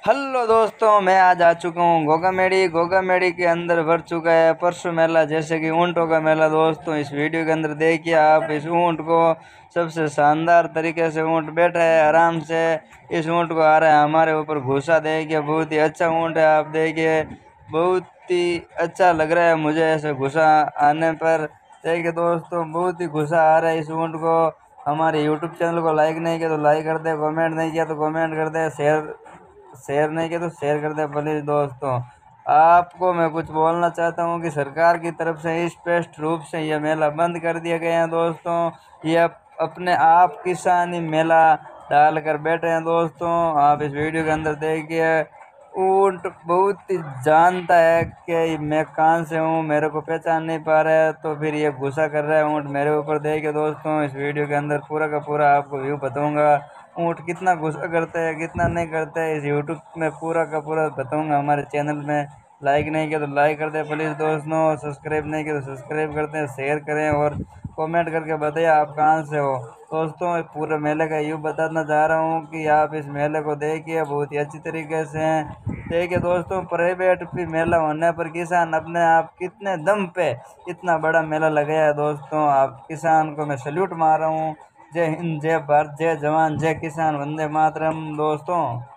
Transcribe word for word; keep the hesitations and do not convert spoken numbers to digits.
Hello दोस्तों, मैं आज आ चुका हूँ गोगामेड़ी। गोगामेड़ी के अंदर भर चुका है परसों मेला, जैसे कि ऊँटों का मेला। दोस्तों इस वीडियो के अंदर देखिए आप इस ऊँट को। सबसे शानदार तरीके से ऊँट बैठा है आराम से। इस ऊँट को आ रहा है हमारे ऊपर घुसा। देखिए बहुत ही अच्छा ऊँट है, आप देखिए बहुत ही अच्छा लग रहा है मुझे ऐसे घुसा आने पर। देखिए दोस्तों बहुत ही घुसा आ रहा है इस ऊँट को। हमारे यूट्यूब चैनल को लाइक नहीं किया तो लाइक कर दे, कमेंट नहीं किया तो कमेंट कर दे, शेयर शेयर नहीं किया तो शेयर कर दे प्लीज़। दोस्तों आपको मैं कुछ बोलना चाहता हूँ कि सरकार की तरफ से स्पष्ट रूप से यह मेला बंद कर दिया गया है। दोस्तों ये अप, अपने आप किसानी मेला डाल कर बैठे हैं। दोस्तों आप इस वीडियो के अंदर देखिए ऊँट बहुत ही जानता है कि मैं कहाँ से हूँ, मेरे को पहचान नहीं पा रहा है, तो फिर ये गुस्सा कर रहा है ऊँट मेरे ऊपर। देखिए दोस्तों इस वीडियो के अंदर पूरा का पूरा आपको व्यू बताऊंगा ऊँट कितना गुस्सा करता है कितना नहीं करता है। इस यूट्यूब में पूरा का पूरा बताऊंगा। हमारे चैनल में लाइक नहीं किया तो लाइक कर दे प्लीज़ दोस्तों, सब्सक्राइब नहीं किया तो सब्सक्राइब करते हैं, शेयर करें और कमेंट करके बताइए आप कहाँ से हो। दोस्तों इस पूरे मेले का यूँ बताना चाह रहा हूँ कि आप इस मेले को देखिए बहुत ही अच्छी तरीके से। देखिए दोस्तों प्राइवेट भी मेला होने पर किसान अपने आप कितने दम पे इतना बड़ा मेला लगाया है। दोस्तों आप किसान को मैं सल्यूट मार रहा हूँ। जय हिंद, जय भारत, जय जवान, जय किसान, वंदे मातरम। दोस्तों